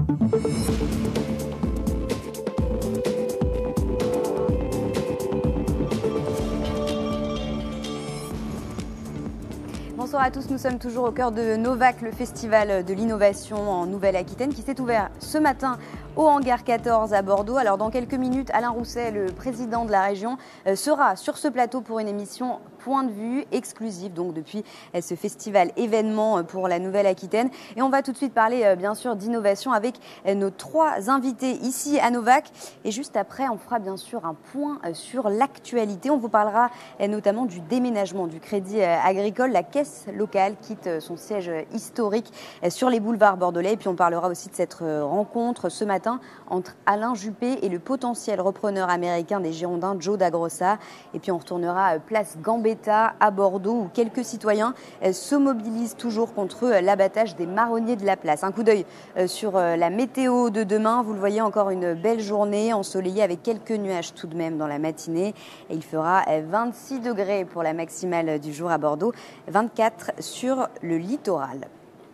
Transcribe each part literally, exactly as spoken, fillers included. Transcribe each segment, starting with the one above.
Bonsoir à tous, nous sommes toujours au cœur de Novac, le festival de l'innovation en Nouvelle-Aquitaine qui s'est ouvert ce matin au hangar quatorze à Bordeaux. Alors dans quelques minutes, Alain Rousset, le président de la région, sera sur ce plateau pour une émission Point de vue exclusive, donc depuis ce festival événement pour la Nouvelle-Aquitaine. Et on va tout de suite parler bien sûr d'innovation avec nos trois invités ici à Novac. Et juste après, on fera bien sûr un point sur l'actualité. On vous parlera notamment du déménagement du Crédit Agricole. La caisse locale quitte son siège historique sur les boulevards bordelais. Et puis on parlera aussi de cette rencontre ce matin entre Alain Juppé et le potentiel repreneur américain des Girondins, Joe Dagrossa. Et puis on retournera place Gambetta à Bordeaux où quelques citoyens se mobilisent toujours contre l'abattage des marronniers de la place. Un coup d'œil sur la météo de demain. Vous le voyez, encore une belle journée ensoleillée avec quelques nuages tout de même dans la matinée. Et il fera vingt-six degrés pour la maximale du jour à Bordeaux, vingt-quatre sur le littoral.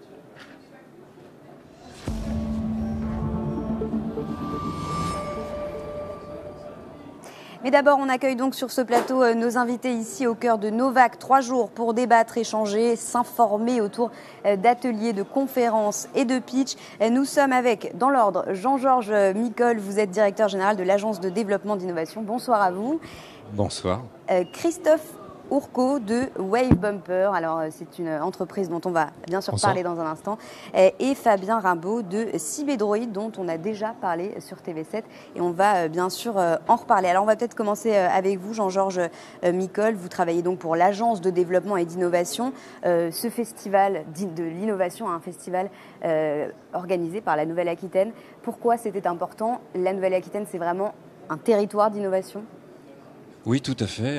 Mais d'abord, on accueille donc sur ce plateau euh, nos invités ici au cœur de Novac. Trois jours pour débattre, échanger, s'informer autour euh, d'ateliers, de conférences et de pitch. Euh, nous sommes avec, dans l'ordre, Jean-Georges Micol. Vous êtes directeur général de l'Agence de développement d'innovation. Bonsoir à vous. Bonsoir. Euh, Christophe Ourcault de Wave Bumper. Alors, c'est une entreprise dont on va bien sûr Bonsoir. parler dans un instant. Et Fabien Rimbaud de Cybedroid, dont on a déjà parlé sur T V sept. Et on va bien sûr en reparler. Alors, on va peut-être commencer avec vous, Jean-Georges Micol. Vous travaillez donc pour l'Agence de développement et d'innovation. Euh, ce festival de l'innovation, un festival euh, organisé par la Nouvelle-Aquitaine. Pourquoi c'était important? La Nouvelle-Aquitaine, c'est vraiment un territoire d'innovation? Oui, tout à fait.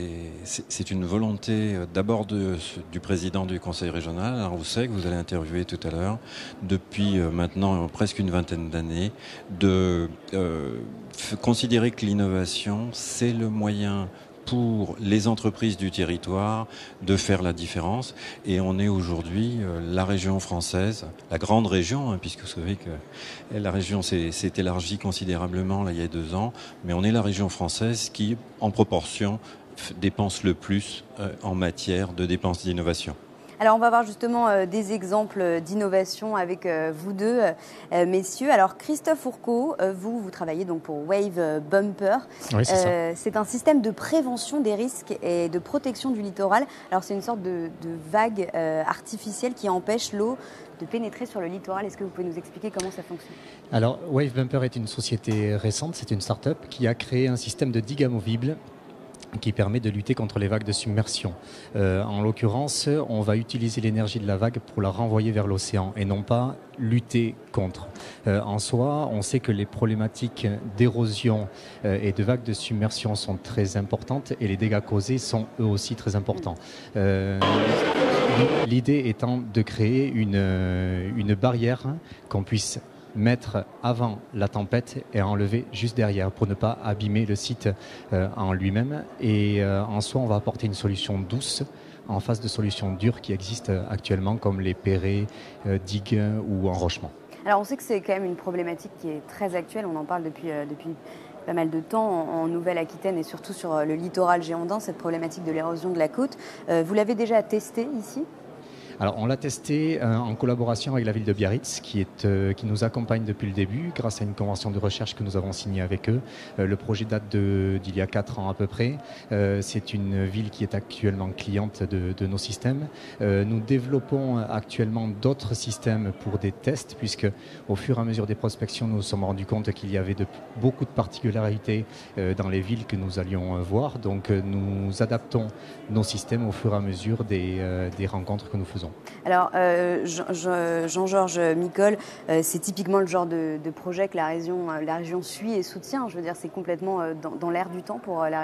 C'est une volonté d'abord du président du conseil régional, Alain Rousset, que vous allez interviewer tout à l'heure, depuis maintenant presque une vingtaine d'années, de euh, considérer que l'innovation, c'est le moyen pour les entreprises du territoire de faire la différence. Et on est aujourd'hui euh, la région française, la grande région, hein, puisque vous savez que la région s'est élargie considérablement là, il y a deux ans, mais on est la région française qui, en proportion, dépense le plus euh, en matière de dépenses d'innovation. Alors, on va voir justement euh, des exemples d'innovation avec euh, vous deux, euh, messieurs. Alors, Christophe Ourcault, euh, vous, vous travaillez donc pour Wave Bumper. Oui, c'est euh, ça. C'est un système de prévention des risques et de protection du littoral. Alors, c'est une sorte de, de vague euh, artificielle qui empêche l'eau de pénétrer sur le littoral. Est-ce que vous pouvez nous expliquer comment ça fonctionne? Alors, Wave Bumper est une société récente, c'est une start-up qui a créé un système de digues amovibles qui permet de lutter contre les vagues de submersion. Euh, en l'occurrence, on va utiliser l'énergie de la vague pour la renvoyer vers l'océan et non pas lutter contre. Euh, en soi, on sait que les problématiques d'érosion euh, et de vagues de submersion sont très importantes et les dégâts causés sont eux aussi très importants. Euh, L'idée étant de créer une, une barrière qu'on puisse mettre avant la tempête et enlever juste derrière pour ne pas abîmer le site euh, en lui-même. Et euh, en soi, on va apporter une solution douce en face de solutions dures qui existent actuellement comme les pérets, euh, digues ou enrochements. Alors, on sait que c'est quand même une problématique qui est très actuelle. On en parle depuis, euh, depuis pas mal de temps en, en Nouvelle-Aquitaine et surtout sur le littoral girondin, cette problématique de l'érosion de la côte. Euh, vous l'avez déjà testé ici ? Alors, on l'a testé euh, en collaboration avec la ville de Biarritz, qui, est, euh, qui nous accompagne depuis le début, grâce à une convention de recherche que nous avons signée avec eux. Euh, le projet date d'il y a quatre ans à peu près. Euh, C'est une ville qui est actuellement cliente de, de nos systèmes. Euh, nous développons actuellement d'autres systèmes pour des tests, puisque au fur et à mesure des prospections, nous nous sommes rendus compte qu'il y avait de, beaucoup de particularités euh, dans les villes que nous allions euh, voir. Donc, euh, nous adaptons nos systèmes au fur et à mesure des, euh, des rencontres que nous faisons. Alors, euh, Jean-Georges Micol, euh, c'est typiquement le genre de, de projet que la région, la région suit et soutient. Je veux dire, c'est complètement euh, dans, dans l'air du temps pour euh, la région.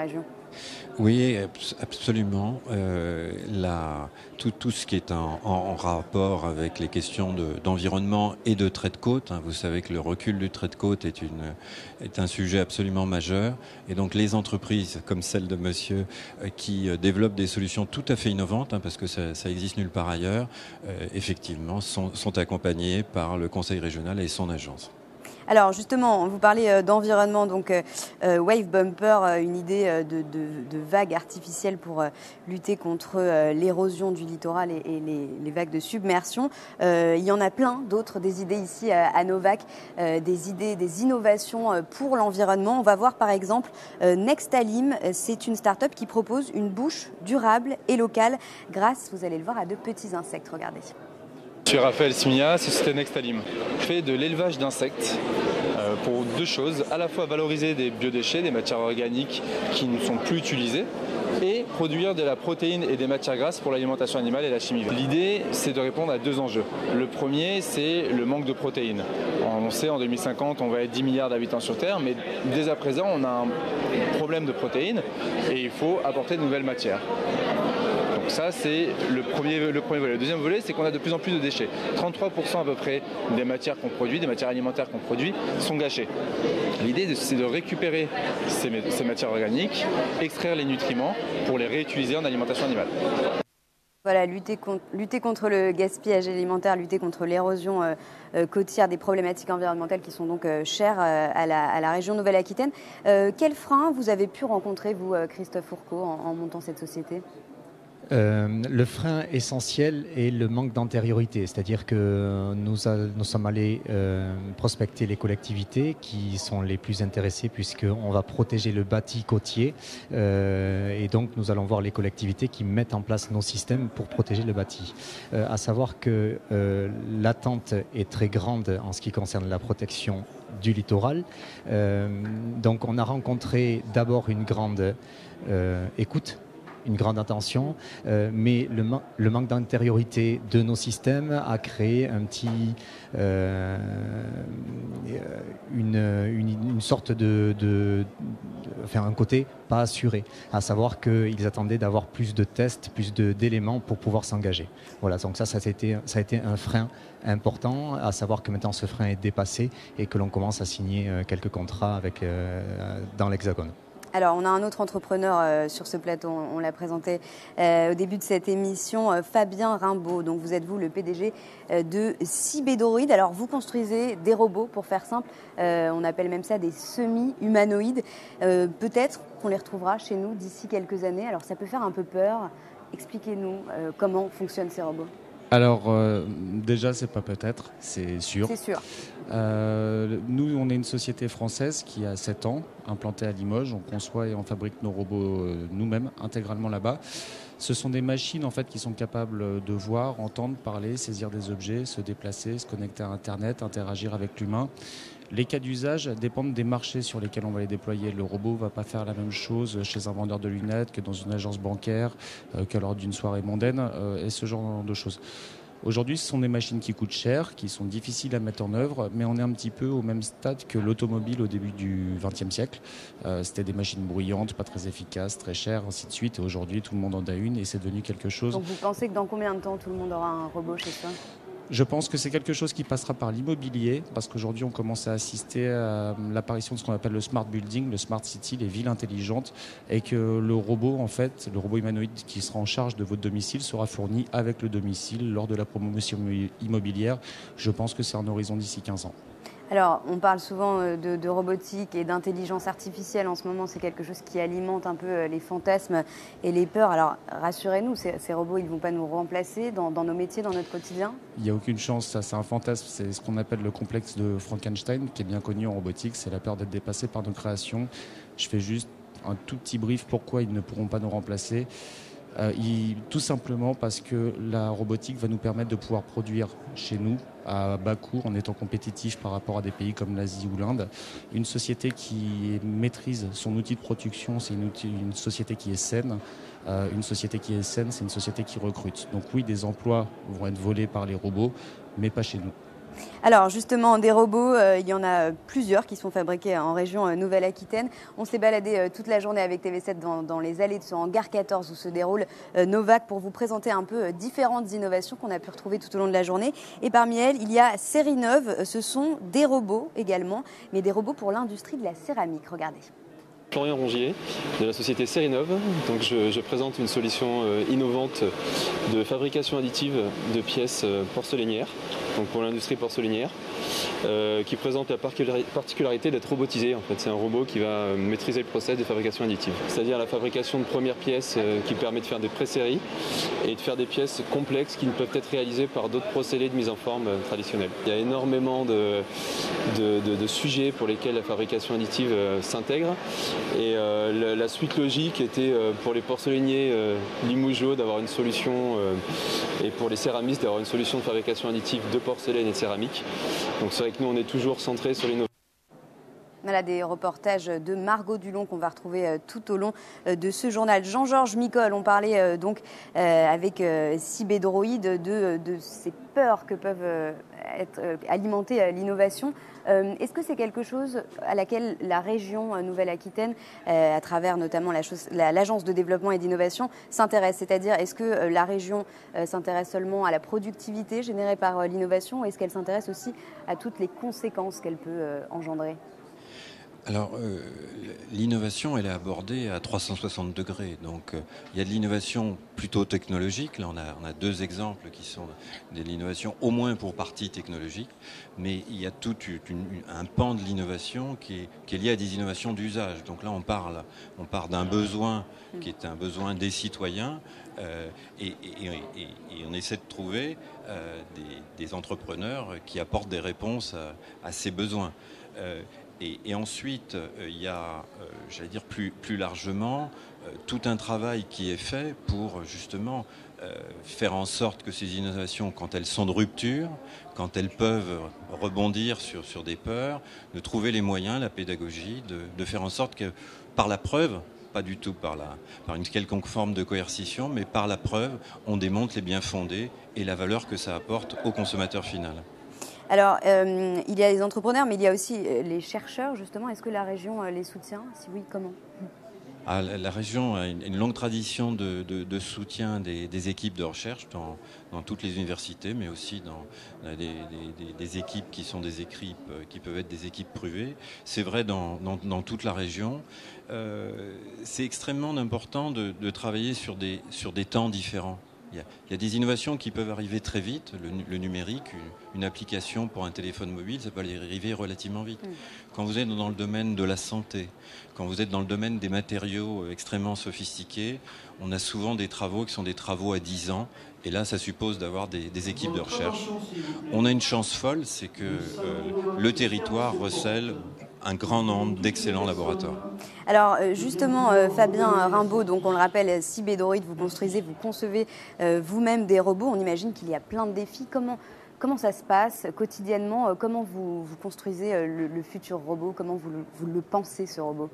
Oui, absolument. Euh, la, tout, tout ce qui est en, en, en rapport avec les questions de, d'environnement et de trait de côte, hein, vous savez que le recul du trait de côte est, une, est un sujet absolument majeur. Et donc les entreprises comme celle de monsieur euh, qui euh, développent des solutions tout à fait innovantes, hein, parce que ça, ça existe nulle part ailleurs, euh, effectivement, sont, sont accompagnées par le Conseil régional et son agence. Alors justement, vous parlez d'environnement, donc euh, Wave Bumper, euh, une idée de, de, de vagues artificielles pour euh, lutter contre euh, l'érosion du littoral et, et les, les vagues de submersion. Euh, il y en a plein d'autres, des idées ici à, à Novac, euh, des idées, des innovations pour l'environnement. On va voir par exemple euh, Nextalim, c'est une start-up qui propose une bouche durable et locale grâce, vous allez le voir, à de petits insectes. Regardez. Je suis Raphaël Smia, société Nextalim. On fait de l'élevage d'insectes euh, pour deux choses, à la fois valoriser des biodéchets, des matières organiques qui ne sont plus utilisées, et produire de la protéine et des matières grasses pour l'alimentation animale et la chimie verte. L'idée, c'est de répondre à deux enjeux. Le premier, c'est le manque de protéines. On sait en deux mille cinquante, on va être dix milliards d'habitants sur Terre, mais dès à présent, on a un problème de protéines et il faut apporter de nouvelles matières. Donc ça, c'est le premier, le premier volet. Le deuxième volet, c'est qu'on a de plus en plus de déchets. trente-trois pour cent à peu près des matières qu'on produit, des matières alimentaires qu'on produit, sont gâchées. L'idée, c'est de récupérer ces, ces matières organiques, extraire les nutriments pour les réutiliser en alimentation animale. Voilà, lutter contre, lutter contre le gaspillage alimentaire, lutter contre l'érosion euh, euh, côtière, des problématiques environnementales qui sont donc euh, chères euh, à, la, à la région Nouvelle-Aquitaine. Euh, quels freins vous avez pu rencontrer, vous, Christophe Fourcault, en, en montant cette société ? Euh, le frein essentiel est le manque d'antériorité, c'est-à-dire que nous, a, nous sommes allés euh, prospecter les collectivités qui sont les plus intéressées puisqu'on va protéger le bâti côtier euh, et donc nous allons voir les collectivités qui mettent en place nos systèmes pour protéger le bâti. Euh, à savoir que euh, l'attente est très grande en ce qui concerne la protection du littoral. Euh, donc on a rencontré d'abord une grande euh, écoute, une grande attention, euh, mais le, man- le manque d'antériorité de nos systèmes a créé un petit, euh, une, une, une sorte de, de, de, enfin un côté pas assuré, à savoir qu'ils attendaient d'avoir plus de tests, plus de, d'éléments pour pouvoir s'engager. Voilà, donc ça, ça a été, ça a été un frein important, à savoir que maintenant ce frein est dépassé et que l'on commence à signer quelques contrats avec, euh, dans l'Hexagone. Alors, on a un autre entrepreneur euh, sur ce plateau, on, on l'a présenté euh, au début de cette émission, euh, Fabien Rimbaud. Donc, vous êtes vous le P D G euh, de Cybédroid. Alors, vous construisez des robots, pour faire simple. Euh, on appelle même ça des semi-humanoïdes. Euh, peut-être qu'on les retrouvera chez nous d'ici quelques années. Alors, ça peut faire un peu peur. Expliquez-nous euh, comment fonctionnent ces robots. Alors, euh, déjà, c'est pas peut-être, c'est sûr. C'est sûr. Euh, nous, on est une société française qui a sept ans, implantée à Limoges. On conçoit et on fabrique nos robots euh, nous-mêmes, intégralement là-bas. Ce sont des machines en fait, qui sont capables de voir, entendre, parler, saisir des objets, se déplacer, se connecter à Internet, interagir avec l'humain. Les cas d'usage dépendent des marchés sur lesquels on va les déployer. Le robot ne va pas faire la même chose chez un vendeur de lunettes que dans une agence bancaire, euh, que lors d'une soirée mondaine, euh, et ce genre de choses. Aujourd'hui, ce sont des machines qui coûtent cher, qui sont difficiles à mettre en œuvre, mais on est un petit peu au même stade que l'automobile au début du vingtième siècle. Euh, c'était des machines bruyantes, pas très efficaces, très chères, ainsi de suite. Et aujourd'hui, tout le monde en a une et c'est devenu quelque chose... Donc vous pensez que dans combien de temps tout le monde aura un robot chez soi ? Je pense que c'est quelque chose qui passera par l'immobilier, parce qu'aujourd'hui on commence à assister à l'apparition de ce qu'on appelle le smart building, le smart city, les villes intelligentes, et que le robot, en fait, le robot humanoïde qui sera en charge de votre domicile sera fourni avec le domicile lors de la promotion immobilière. Je pense que c'est un horizon d'ici quinze ans. Alors, on parle souvent de, de robotique et d'intelligence artificielle. En ce moment, c'est quelque chose qui alimente un peu les fantasmes et les peurs. Alors, rassurez-nous, ces, ces robots, ils ne vont pas nous remplacer dans, dans nos métiers, dans notre quotidien ? Il n'y a aucune chance, ça c'est un fantasme. C'est ce qu'on appelle le complexe de Frankenstein, qui est bien connu en robotique. C'est la peur d'être dépassé par nos créations. Je fais juste un tout petit brief pourquoi ils ne pourront pas nous remplacer. Euh, il, tout simplement parce que la robotique va nous permettre de pouvoir produire chez nous à bas coût en étant compétitif par rapport à des pays comme l'Asie ou l'Inde. Une société qui maîtrise son outil de production, c'est une, outil, une société qui est saine. Euh, une société qui est saine, c'est une société qui recrute. Donc oui, des emplois vont être volés par les robots, mais pas chez nous. Alors justement, des robots, euh, il y en a plusieurs qui sont fabriqués en région euh, Nouvelle-Aquitaine. On s'est baladé euh, toute la journée avec T V sept dans, dans les allées de ce hangar quatorze où se déroule euh, Novac pour vous présenter un peu euh, différentes innovations qu'on a pu retrouver tout au long de la journée. Et parmi elles, il y a Sérinov. Ce sont des robots également, mais des robots pour l'industrie de la céramique. Regardez. Florian Rongier de la société Sérinov. Donc je, je présente une solution euh, innovante de fabrication additive de pièces euh, porcelainières, donc pour l'industrie porcelainière, euh, qui présente la particularité d'être robotisé. En fait, c'est un robot qui va maîtriser le process de fabrication additive, c'est-à-dire la fabrication de premières pièces euh, qui permet de faire des pré-séries et de faire des pièces complexes qui ne peuvent être réalisées par d'autres procédés de mise en forme euh, traditionnels. Il y a énormément de, de, de, de sujets pour lesquels la fabrication additive euh, s'intègre. Et euh, la, la suite logique était euh, pour les porcelainiers euh, limougeaux d'avoir une solution euh, et pour les céramistes d'avoir une solution de fabrication additive de porcelaine et de céramique. Donc c'est vrai que nous on est toujours centré sur l'innovation. Voilà des reportages de Margot Dulon qu'on va retrouver tout au long de ce journal. Jean-Georges Micol, on parlait donc avec Cybedroid de, de ces peurs que peuvent être, alimenter l'innovation. Est-ce que c'est quelque chose à laquelle la région Nouvelle-Aquitaine, à travers notamment l'Agence de développement et d'innovation, s'intéresse? C'est-à-dire, est-ce que la région s'intéresse seulement à la productivité générée par l'innovation ou est-ce qu'elle s'intéresse aussi à toutes les conséquences qu'elle peut engendrer? Alors, euh, l'innovation, elle est abordée à trois cent soixante degrés. Donc, euh, il y a de l'innovation plutôt technologique. Là, on a, on a deux exemples qui sont de l'innovation, au moins pour partie technologique. Mais il y a tout une, une, un pan de l'innovation qui est, qui est lié à des innovations d'usage. Donc là, on parle, on part d'un besoin qui est un besoin des citoyens. Euh, et, et, et, et on essaie de trouver euh, des, des entrepreneurs qui apportent des réponses à, à ces besoins. Euh, Et, et ensuite, euh, il y a, euh, j'allais dire plus, plus largement, euh, tout un travail qui est fait pour justement euh, faire en sorte que ces innovations, quand elles sont de rupture, quand elles peuvent rebondir sur, sur des peurs, de trouver les moyens, la pédagogie, de, de faire en sorte que par la preuve, pas du tout par, la, par une quelconque forme de coercition, mais par la preuve, on démontre les biens fondés et la valeur que ça apporte au consommateur final. Alors, euh, il y a les entrepreneurs, mais il y a aussi les chercheurs, justement. Est-ce que la région les soutient? Si oui, comment? Ah, la, la région a une, une longue tradition de, de, de soutien des, des équipes de recherche dans, dans toutes les universités, mais aussi dans des, des, des équipes qui sont des équipes qui peuvent être des équipes privées. C'est vrai dans, dans, dans toute la région. Euh, c'est extrêmement important de, de travailler sur des, sur des temps différents. Il y, a, il y a des innovations qui peuvent arriver très vite, le, le numérique, une, une application pour un téléphone mobile, ça peut arriver relativement vite. Mmh. Quand vous êtes dans le domaine de la santé, quand vous êtes dans le domaine des matériaux extrêmement sophistiqués, on a souvent des travaux qui sont des travaux à dix ans, et là ça suppose d'avoir des, des équipes de recherche. On a une chance folle, c'est que euh, le territoire recèle un grand nombre d'excellents laboratoires. Alors justement, euh, Fabien Rimbaud, donc on le rappelle, Cybedroid, vous construisez, vous concevez euh, vous-même des robots. On imagine qu'il y a plein de défis. Comment, comment ça se passe quotidiennement? Comment vous, vous construisez euh, le, le futur robot? Comment vous le, vous le pensez, ce robot?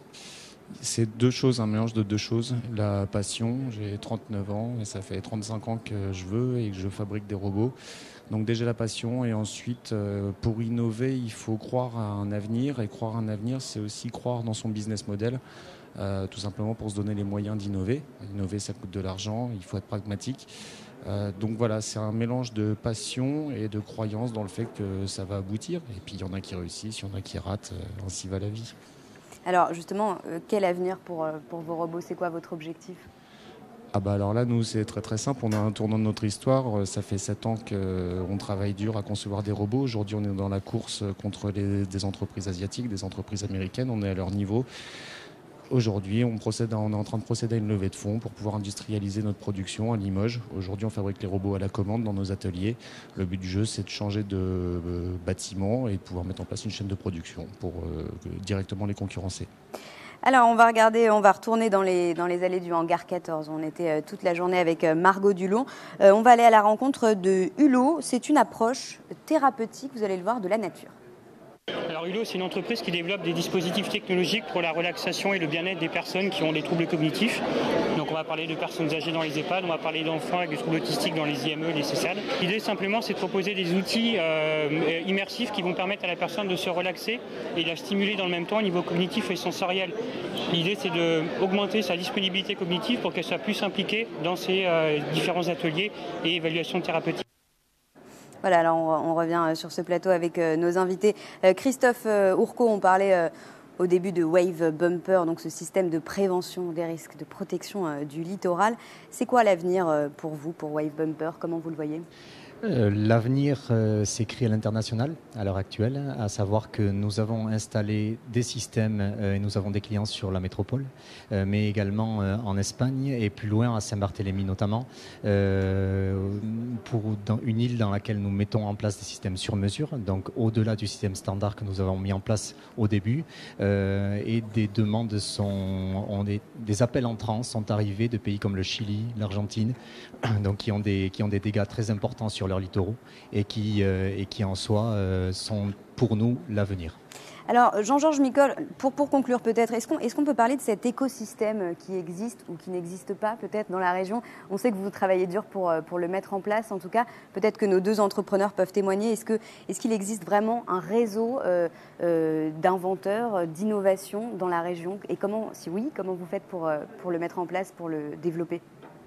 C'est deux choses, un mélange de deux choses. La passion, j'ai trente-neuf ans et ça fait trente-cinq ans que je veux et que je fabrique des robots. Donc déjà la passion et ensuite euh, pour innover il faut croire à un avenir et croire à un avenir c'est aussi croire dans son business model euh, tout simplement pour se donner les moyens d'innover. Innover ça coûte de l'argent, il faut être pragmatique. Euh, donc voilà, c'est un mélange de passion et de croyance dans le fait que ça va aboutir et puis il y en a qui réussissent, il y en a qui ratent, euh, ainsi va la vie. Alors justement, euh, quel avenir pour, pour vos robots? C'est quoi votre objectif? Ah bah alors là, nous, c'est très très simple. On a un tournant de notre histoire. Ça fait sept ans qu'on travaille dur à concevoir des robots. Aujourd'hui, on est dans la course contre les, des entreprises asiatiques, des entreprises américaines. On est à leur niveau. Aujourd'hui, on, procède à, on est en train de procéder à une levée de fonds pour pouvoir industrialiser notre production à Limoges. Aujourd'hui, on fabrique les robots à la commande dans nos ateliers. Le but du jeu, c'est de changer de euh, bâtiment et de pouvoir mettre en place une chaîne de production pour euh, directement les concurrencer. Alors, on va regarder, on va retourner dans les, dans les allées du hangar quatorze. On était euh, toute la journée avec euh, Margot Dulon. Euh, on va aller à la rencontre de Hulot. C'est une approche thérapeutique, vous allez le voir, de la nature. Alors Hulot, c'est une entreprise qui développe des dispositifs technologiques pour la relaxation et le bien-être des personnes qui ont des troubles cognitifs. Donc Donc on va parler de personnes âgées dans les EHPAD, on va parler d'enfants avec des troubles autistiques dans les I M E, les C S A D. L'idée simplement c'est de proposer des outils euh, immersifs qui vont permettre à la personne de se relaxer et de la stimuler dans le même temps au niveau cognitif et sensoriel. L'idée c'est d'augmenter sa disponibilité cognitive pour qu'elle soit plus impliquée dans ces euh, différents ateliers et évaluations thérapeutiques. Voilà, alors on, on revient sur ce plateau avec euh, nos invités. Euh, Christophe euh, Ourcault, on parlait euh, au début de Wave Bumper, donc ce système de prévention des risques, de protection euh, du littoral. C'est quoi l'avenir euh, pour vous, pour Wave Bumper? Comment vous le voyez? Euh, L'avenir euh, s'écrit à l'international à l'heure actuelle, à savoir que nous avons installé des systèmes euh, et nous avons des clients sur la métropole, euh, mais également euh, en Espagne et plus loin à Saint-Barthélemy notamment, euh, pour dans une île dans laquelle nous mettons en place des systèmes sur mesure, donc au-delà du système standard que nous avons mis en place au début, euh, et des demandes sont, ont des, des appels entrants sont arrivés de pays comme le Chili, l'Argentine, donc qui ont des qui ont des dégâts très importants sur leurs littoraux et qui, euh, et qui en soi euh, sont pour nous l'avenir. Alors Jean-Georges Micol, pour, pour conclure peut-être, est-ce qu'on est-ce qu'on peut parler de cet écosystème qui existe ou qui n'existe pas peut-être dans la région? On sait que vous travaillez dur pour, pour le mettre en place, en tout cas peut-être que nos deux entrepreneurs peuvent témoigner. Est-ce que, est-ce qu'il existe vraiment un réseau euh, euh, d'inventeurs, d'innovation dans la région? Et comment, si oui, comment vous faites pour, pour le mettre en place, pour le développer?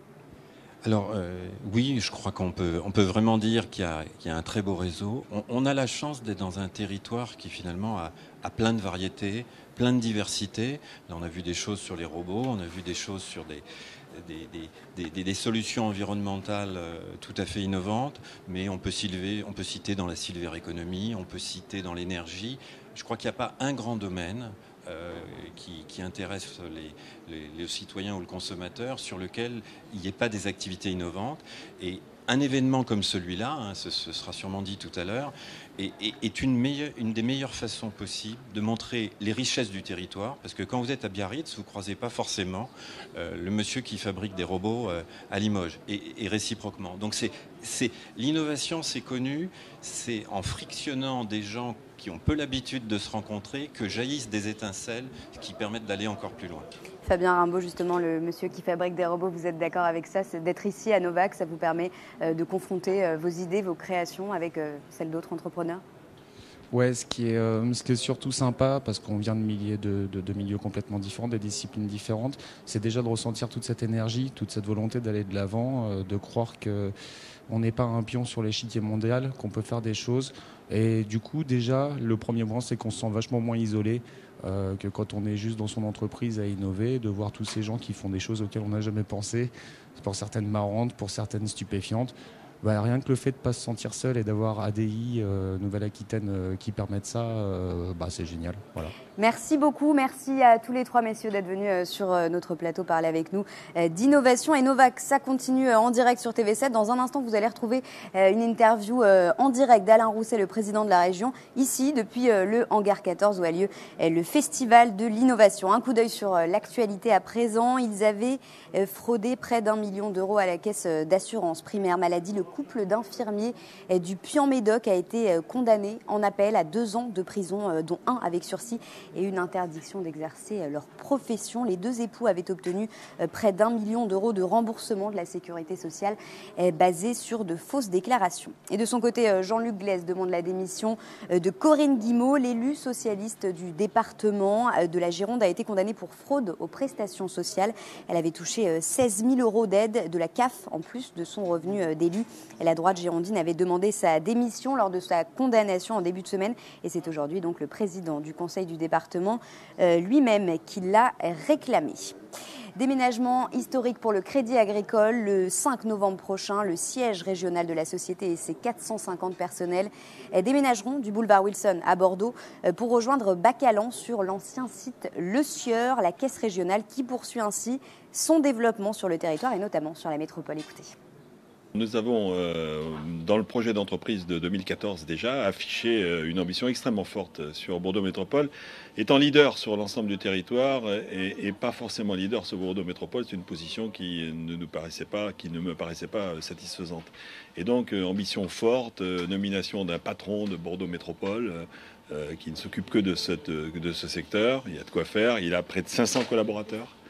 Alors euh, oui, je crois qu'on peut, on peut vraiment dire qu'il y a, qu'il y a un très beau réseau. On, on a la chance d'être dans un territoire qui finalement a, a plein de variétés, plein de diversité. Là, on a vu des choses sur les robots, on a vu des choses sur des, des, des, des, des solutions environnementales euh, tout à fait innovantes, mais on peut, citer, on peut citer dans la silver economy, on peut citer dans l'énergie. Je crois qu'il n'y a pas un grand domaine Euh, qui, qui intéresse les, les, les citoyens ou le consommateur, sur lequel il n'y ait pas des activités innovantes. Et un événement comme celui-là, hein, ce, ce sera sûrement dit tout à l'heure, est, est, est une, meilleure, une des meilleures façons possibles de montrer les richesses du territoire, parce que quand vous êtes à Biarritz, vous ne croisez pas forcément euh, le monsieur qui fabrique des robots euh, à Limoges, et, et réciproquement. Donc c'est, c'est, l'innovation, c'est connu, c'est en frictionnant des gens qui ont peu l'habitude de se rencontrer, que jaillissent des étincelles qui permettent d'aller encore plus loin. Fabien Rimbaud, justement, le monsieur qui fabrique des robots, vous êtes d'accord avec ça? C'est d'être ici à Novac, ça vous permet euh, de confronter euh, vos idées, vos créations avec euh, celles d'autres entrepreneurs? Ouais, ce qui est, euh, ce qui est surtout sympa, parce qu'on vient de, milliers de, de, de milieux complètement différents, des disciplines différentes, c'est déjà de ressentir toute cette énergie, toute cette volonté d'aller de l'avant, euh, de croire que on n'est pas un pion sur l'échiquier mondial, qu'on peut faire des choses. Et du coup, déjà, le premier point, c'est qu'on se sent vachement moins isolé euh, que quand on est juste dans son entreprise à innover, de voir tous ces gens qui font des choses auxquelles on n'a jamais pensé, pour certaines marrantes, pour certaines stupéfiantes. Bah, rien que le fait de ne pas se sentir seul et d'avoir A D I, euh, Nouvelle-Aquitaine, euh, qui permettent ça, euh, bah, c'est génial. Voilà. Merci beaucoup, merci à tous les trois messieurs d'être venus sur notre plateau parler avec nous d'innovation. Et Novac, ça continue en direct sur T V sept. Dans un instant, vous allez retrouver une interview en direct d'Alain Rousset, le président de la région, ici depuis le hangar quatorze où a lieu le festival de l'innovation. Un coup d'œil sur l'actualité à présent. Ils avaient fraudé près d'un million d'euros à la caisse d'assurance primaire maladie. Le couple d'infirmiers du Puy-en-Médoc a été condamné en appel à deux ans de prison, dont un avec sursis et une interdiction d'exercer leur profession. Les deux époux avaient obtenu près d'un million d'euros de remboursement de la sécurité sociale basé sur de fausses déclarations. Et de son côté, Jean-Luc Glaise demande la démission de Corinne Guimau. L'élu socialiste du département de la Gironde a été condamnée pour fraude aux prestations sociales. Elle avait touché seize mille euros d'aide de la C A F en plus de son revenu d'élu. La droite girondine avait demandé sa démission lors de sa condamnation en début de semaine et c'est aujourd'hui donc le président du conseil du département euh, lui-même qui l'a réclamé. Déménagement historique pour le Crédit Agricole. Le cinq novembre prochain, le siège régional de la société et ses quatre cent cinquante personnels déménageront du boulevard Wilson à Bordeaux pour rejoindre Bacalan sur l'ancien site Le Sieur, la caisse régionale qui poursuit ainsi son développement sur le territoire et notamment sur la métropole. Écoutez. Nous avons, euh, dans le projet d'entreprise de deux mille quatorze déjà, affiché euh, une ambition extrêmement forte sur Bordeaux Métropole. Étant leader sur l'ensemble du territoire et, et pas forcément leader sur Bordeaux Métropole, c'est une position qui ne nous paraissait pas, qui ne me paraissait pas satisfaisante. Et donc, euh, ambition forte, euh, nomination d'un patron de Bordeaux Métropole euh, qui ne s'occupe que de, cette, de ce secteur. Il y a de quoi faire. Il a près de cinq cents collaborateurs.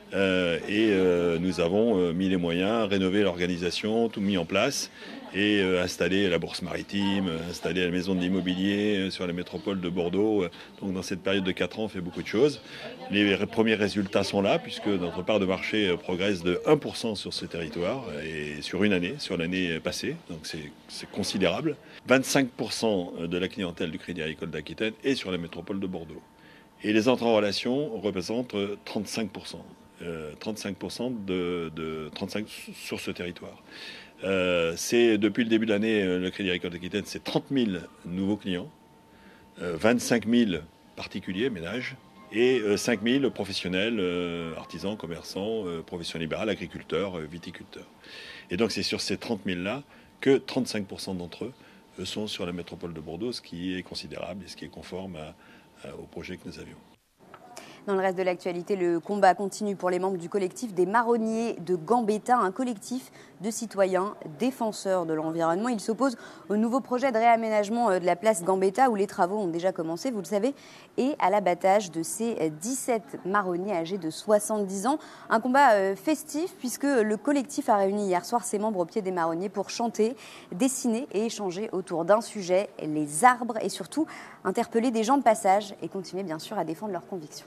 Euh, et euh, nous avons euh, mis les moyens, rénové l'organisation, tout mis en place et euh, installé la bourse maritime, installé la maison de l'immobilier euh, sur la métropole de Bordeaux. Donc dans cette période de quatre ans, on fait beaucoup de choses. Les premiers résultats sont là puisque notre part de marché progresse de un pour cent sur ce territoire et sur une année, sur l'année passée. Donc c'est, c'est considérable. vingt-cinq pour cent de la clientèle du Crédit Agricole d'Aquitaine est sur la métropole de Bordeaux. Et les entrées en relation représentent trente-cinq pour cent. Euh, trente-cinq pour cent de, de trente-cinq sur ce territoire. Euh, c'est depuis le début de l'année, le Crédit Agricole d'Aquitaine, c'est trente mille nouveaux clients, euh, vingt-cinq mille particuliers, ménages, et euh, cinq mille professionnels, euh, artisans, commerçants, euh, professions libérales, agriculteurs, euh, viticulteurs. Et donc c'est sur ces trente mille-là que trente-cinq pour cent d'entre eux euh, sont sur la métropole de Bordeaux, ce qui est considérable et ce qui est conforme à, à, au projet que nous avions. Dans le reste de l'actualité, le combat continue pour les membres du collectif des marronniers de Gambetta, un collectif de citoyens défenseurs de l'environnement. Il s'oppose au nouveau projet de réaménagement de la place Gambetta où les travaux ont déjà commencé, vous le savez, et à l'abattage de ces dix-sept marronniers âgés de soixante-dix ans. Un combat festif puisque le collectif a réuni hier soir ses membres au pied des marronniers pour chanter, dessiner et échanger autour d'un sujet, les arbres, et surtout interpeller des gens de passage et continuer bien sûr à défendre leurs convictions.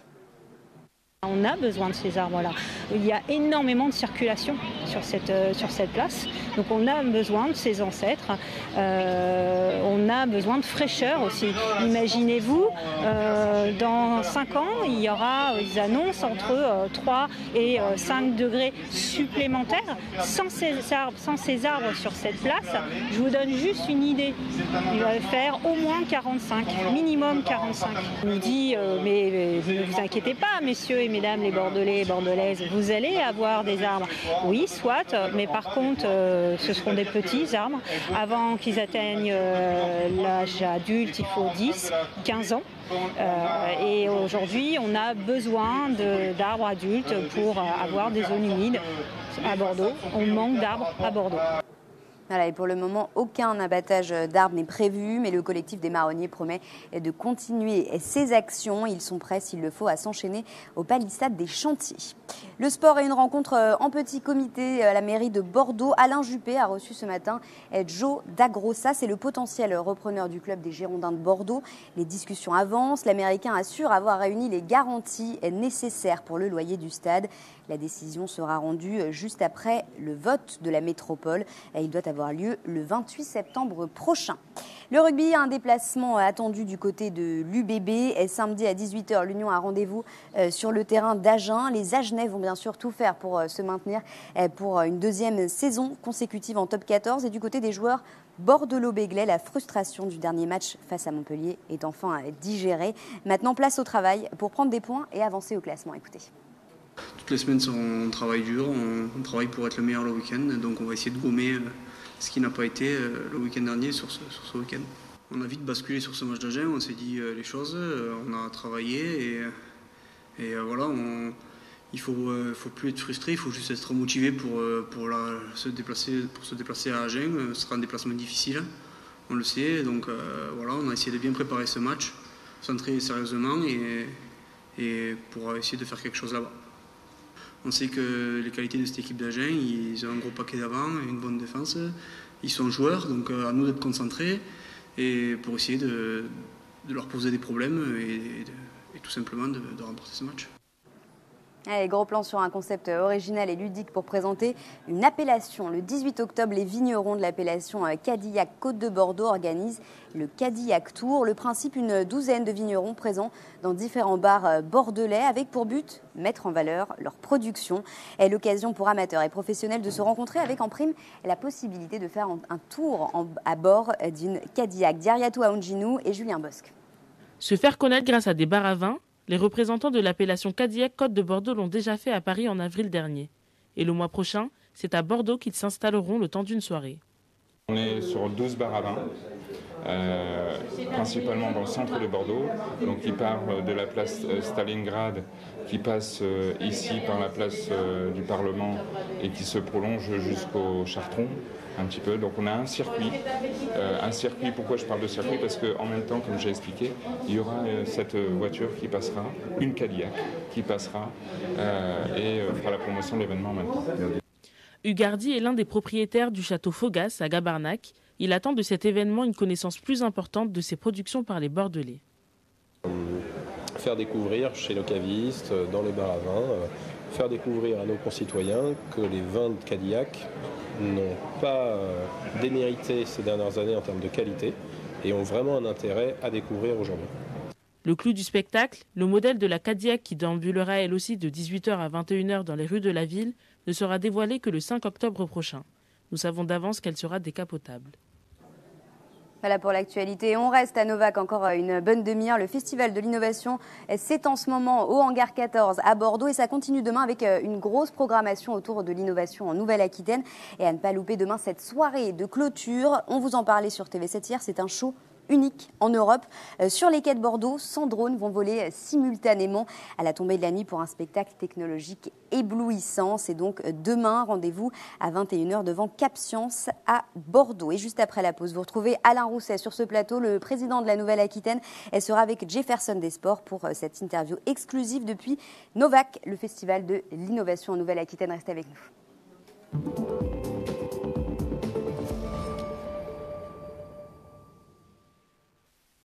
On a besoin de ces arbres-là. Il y a énormément de circulation sur cette, euh, sur cette place. Donc on a besoin de ces ancêtres. Euh, on a besoin de fraîcheur aussi. Imaginez-vous, euh, dans cinq ans, il y aura, ils annoncent, entre euh, trois et cinq degrés supplémentaires. Sans ces, arbres, sans ces arbres sur cette place, je vous donne juste une idée. Il va faire au moins quarante-cinq, minimum quarante-cinq. On nous dit, euh, mais, mais ne vous inquiétez pas, messieurs et mesdames les Bordelais et Bordelaises, vous allez avoir des arbres. Oui, soit, mais par contre, euh, ce seront des petits arbres. Avant qu'ils atteignent euh, l'âge adulte, il faut dix, quinze ans. Euh, et aujourd'hui, on a besoin de, d'arbres adultes pour avoir des zones humides à Bordeaux. On manque d'arbres à Bordeaux. Voilà, et pour le moment, aucun abattage d'arbres n'est prévu, mais le collectif des marronniers promet de continuer ses actions. Ils sont prêts, s'il le faut, à s'enchaîner aux palissades des chantiers. Le sport et une rencontre en petit comité à la mairie de Bordeaux. Alain Juppé a reçu ce matin Joe Dagrossa, c'est le potentiel repreneur du club des Girondins de Bordeaux. Les discussions avancent. L'Américain assure avoir réuni les garanties nécessaires pour le loyer du stade. La décision sera rendue juste après le vote de la métropole. Il doit avoir lieu le vingt-huit septembre prochain. Le rugby a un déplacement attendu du côté de l'U B B. Et samedi à dix-huit heures, l'Union a rendez-vous sur le terrain d'Agen. Les Agenais vont bien sûr tout faire pour se maintenir pour une deuxième saison consécutive en top quatorze. Et du côté des joueurs bordelot-béglais, la frustration du dernier match face à Montpellier est enfin digérée. Maintenant, place au travail pour prendre des points et avancer au classement. Écoutez. Toutes les semaines, on travaille dur, on, on travaille pour être le meilleur le week-end, donc on va essayer de gommer euh, ce qui n'a pas été euh, le week-end dernier sur ce, sur ce week-end. On a vite basculé sur ce match d'Agen, on s'est dit euh, les choses, euh, on a travaillé et, et euh, voilà, on, il ne faut, euh, faut plus être frustré, il faut juste être motivé pour, euh, pour, la, se, déplacer, pour se déplacer à Agen. Ce sera un déplacement difficile, on le sait, donc euh, voilà, on a essayé de bien préparer ce match, centrer sérieusement et, et pour essayer de faire quelque chose là-bas. On sait que les qualités de cette équipe d'Agen, ils ont un gros paquet d'avant, une bonne défense. Ils sont joueurs, donc à nous d'être concentrés et pour essayer de, de leur poser des problèmes et, et, de, et tout simplement de, de remporter ce match. Allez, gros plan sur un concept original et ludique pour présenter une appellation. Le dix-huit octobre, les vignerons de l'appellation Cadillac Côte de Bordeaux organisent le Cadillac Tour. Le principe, une douzaine de vignerons présents dans différents bars bordelais avec pour but mettre en valeur leur production. Et l'occasion pour amateurs et professionnels de se rencontrer avec en prime la possibilité de faire un tour en, à bord d'une Cadillac. Diariatou Aounginou et Julien Bosque. Se faire connaître grâce à des bars à vin, les représentants de l'appellation Cadillac Côte de Bordeaux l'ont déjà fait à Paris en avril dernier. Et le mois prochain, c'est à Bordeaux qu'ils s'installeront le temps d'une soirée. On est sur douze bars à vin euh, principalement dans le centre de Bordeaux, donc qui part de la place Stalingrad, qui passe euh, ici par la place euh, du Parlement et qui se prolonge jusqu'au Chartron. Un petit peu. Donc on a un circuit. Euh, un circuit, pourquoi je parle de circuit? Parce qu'en même temps, comme j'ai expliqué, il y aura euh, cette voiture qui passera, une Cadillac qui passera euh, et euh, fera la promotion de l'événement maintenant. Ugardi est l'un des propriétaires du château Fogas à Gabarnac. Il attend de cet événement une connaissance plus importante de ses productions par les Bordelais. Faire découvrir chez nos cavistes, dans les bars à vin, euh, faire découvrir à nos concitoyens que les vins de Cadillac n'ont pas euh, démérité ces dernières années en termes de qualité et ont vraiment un intérêt à découvrir aujourd'hui. Le clou du spectacle, le modèle de la Cadillac qui déambulera elle aussi de dix-huit heures à vingt et une heures dans les rues de la ville, ne sera dévoilé que le cinq octobre prochain. Nous savons d'avance qu'elle sera décapotable. Voilà pour l'actualité. On reste à Novac encore une bonne demi-heure. Le Festival de l'innovation, c'est en ce moment au Hangar quatorze à Bordeaux et ça continue demain avec une grosse programmation autour de l'innovation en Nouvelle-Aquitaine. Et à ne pas louper demain cette soirée de clôture. On vous en parlait sur T V sept hier, c'est un show unique en Europe. Euh, sur les quais de Bordeaux, cent drones vont voler simultanément à la tombée de la nuit pour un spectacle technologique éblouissant. C'est donc demain, rendez-vous à vingt et une heures devant Cap Science à Bordeaux. Et juste après la pause, vous retrouvez Alain Rousset sur ce plateau, le président de la Nouvelle-Aquitaine. Elle sera avec Jefferson des Sports pour cette interview exclusive depuis Novac, le festival de l'innovation en Nouvelle-Aquitaine. Restez avec nous.